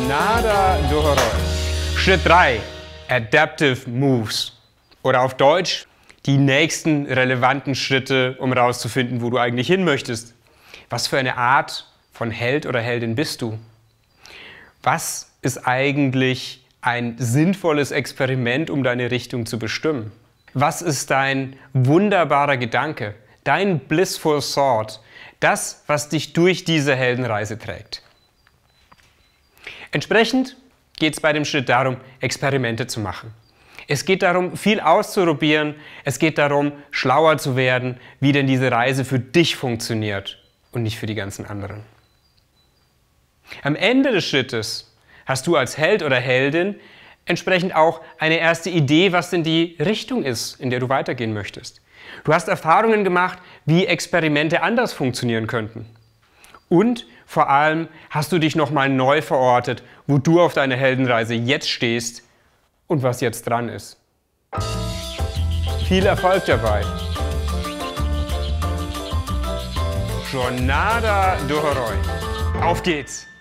Jornada do Herói. Schritt 3. Adaptive Moves. Oder auf Deutsch, die nächsten relevanten Schritte, um herauszufinden, wo du eigentlich hin möchtest. Was für eine Art von Held oder Heldin bist du? Was ist eigentlich ein sinnvolles Experiment, um deine Richtung zu bestimmen? Was ist dein wunderbarer Gedanke, dein blissful thought, das, was dich durch diese Heldenreise trägt? Entsprechend geht es bei dem Schritt darum, Experimente zu machen. Es geht darum, viel auszuprobieren. Es geht darum, schlauer zu werden, wie denn diese Reise für dich funktioniert und nicht für die ganzen anderen. Am Ende des Schrittes hast du als Held oder Heldin entsprechend auch eine erste Idee, was denn die Richtung ist, in der du weitergehen möchtest. Du hast Erfahrungen gemacht, wie Experimente anders funktionieren könnten. Und vor allem hast du dich nochmal neu verortet, wo du auf deiner Heldenreise jetzt stehst und was jetzt dran ist. Viel Erfolg dabei! Jornada do Herói. Auf geht's!